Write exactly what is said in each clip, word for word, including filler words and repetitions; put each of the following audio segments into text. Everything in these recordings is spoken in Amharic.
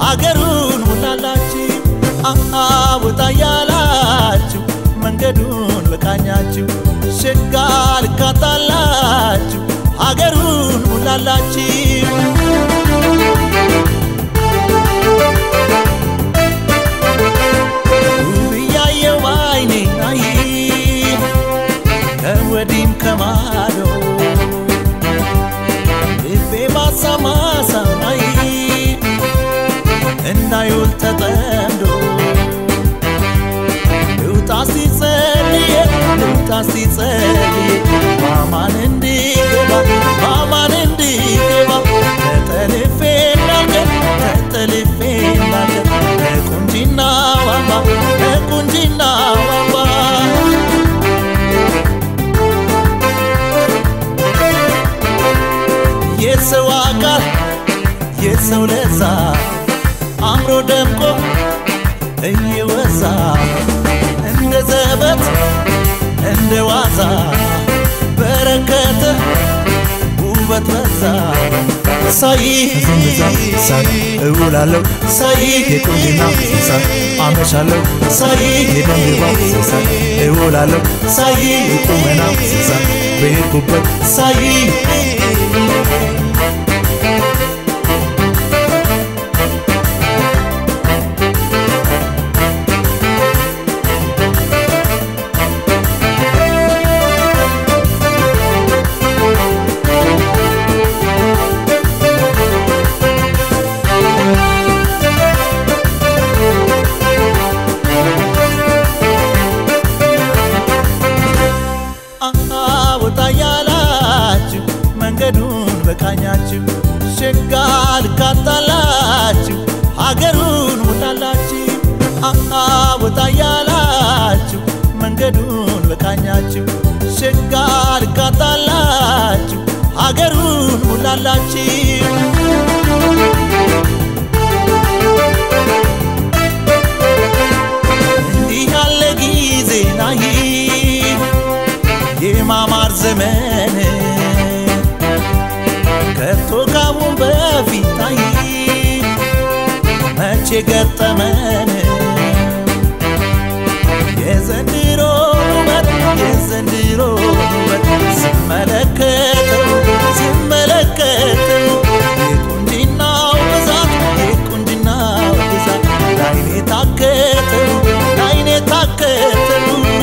ሀገሩን ሙላላችሁ አወጣያላችሁ መንገዱን በቃኛችሁ ሸጋል ካታላችሁ ሀገሩን ሙላላችሁ ውብያየው አይኔ አይ ከወዲም ከማዶ ልቤ ማሳማሳ አይ እንዳይውል ተጠምዶ ልውጣሲ ጸልዬ ልውጣሲ ጸልዬ ማማን እንዲገባ ማማን እንዲገባ ተጠልፌ እንዳልቀር ተጠልፌ እንዳልቀር ለቁንጂና ዋባ ለቁንጂና ዋባ የሰው አካል የሰው ለዛ አምሮ ደምቆ እየወዛ እንደ ዘበት እንደ ዋዛ በረከተ ውበት በዛ ሳይ ሳይ እውላለሁ ሳይ የቁንጂና ሳይ አመሻለሁ ሳይ የደምባ ሳይ እውላለሁ ሳይ የቁመና ሳይ በሄድኩበት ሳይ አወጣያላችሁ መንገዱን በቃኛችሁ ሸጋል ካታላችሁ ሀገሩን ሙላላችሁ አወጣያላችሁ መንገዱን በቃኛችሁ ሸጋል ካታላችሁ ሀገሩን ሙላላችሁ እንዲህ ያለ ጊዜ ናይ የማማር ዘመን ከቶ ካሁን በፊት አይ መቼ ገጠመን የዘንድሮ ውበት የዘንድሮ ውበት ስመለከተው ስመለከተው የቁንጂናው ብዛት የቁንጂናው ብዛት ላይኔ ታከተው ላይኔ ታከተው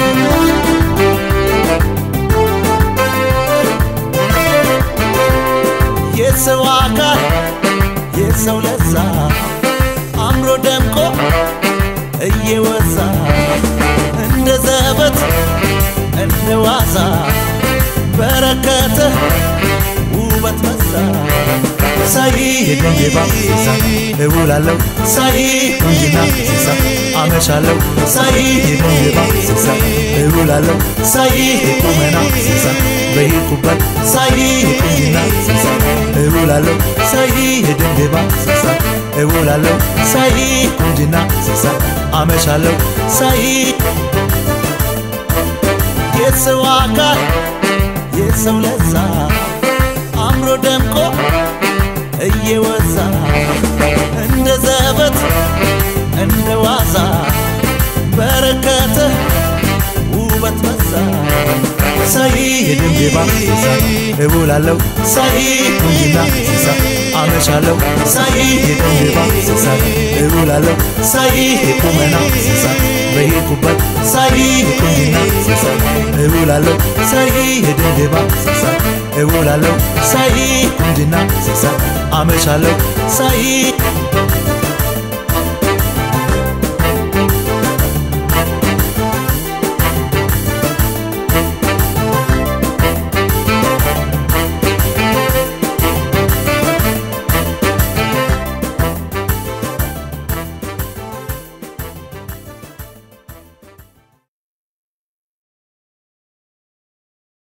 የሰው አካል የሰው ለዛ አምሮ ደምቆ እየወዛ እንደ ዘበት እንደ ዋዛ በረከተ ውበት በዛ ሳይ የደምባ ሳይ እውላለሁ ሳይ ቁንጂና ሳይ አመሻለሁ ሳይ የደምባ ሳይ እውላለሁ ሳይ የቁመና ሳይ በሄድኩበት ሳይ ቁንጂና ሳይ እውላለሁ ሳይ የደምባ ሳይ እውላለሁ ሳይ ቁንጂና ሳይ አመሻለሁ ሳይ የሰው አካል የሰው ለዛ አምሮ ደምቆ እየወዛ እንደ ዘበት እንደ ዋዛ በረከተ ውበት በዛ ሳይ የደምባ ሳይ እውላለሁ ሳይ ቁንጂና ሳይ አመሻለሁ ሳይ የደምባ ሳይ እውላለሁ ሳይ የቁመና ሳይ በሄድኩበት ሳይ ቁንጂና ሳይ እውላለሁ ሳይ የደምባ ሳይ እውላለሁ ሳይ ቁንጂና ሳይ አመሻለሁ ሳይ